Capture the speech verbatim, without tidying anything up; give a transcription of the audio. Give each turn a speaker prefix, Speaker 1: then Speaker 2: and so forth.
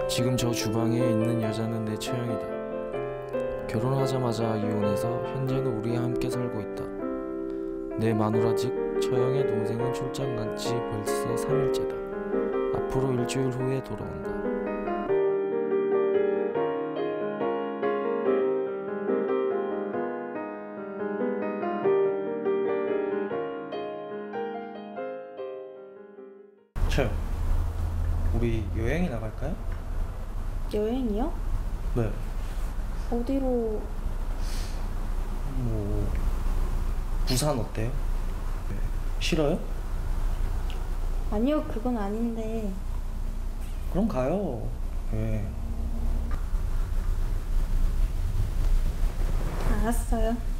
Speaker 1: 지금 저 주방에 있는 여자는 내 처형이다. 결혼하자마자 이혼해서 현재는 우리와 함께 살고 있다. 내 마누라 즉 처형의 동생은 출장 간 지 벌써 삼 일째다. 앞으로 일주일 후에 돌아온다.
Speaker 2: 처형, 우리 여행이 나갈까요?
Speaker 3: 여행이요?
Speaker 2: 네.
Speaker 3: 어디로?
Speaker 2: 뭐 부산 어때요? 네. 싫어요?
Speaker 3: 아니요, 그건 아닌데.
Speaker 2: 그럼 가요. 예.
Speaker 3: 알았어요.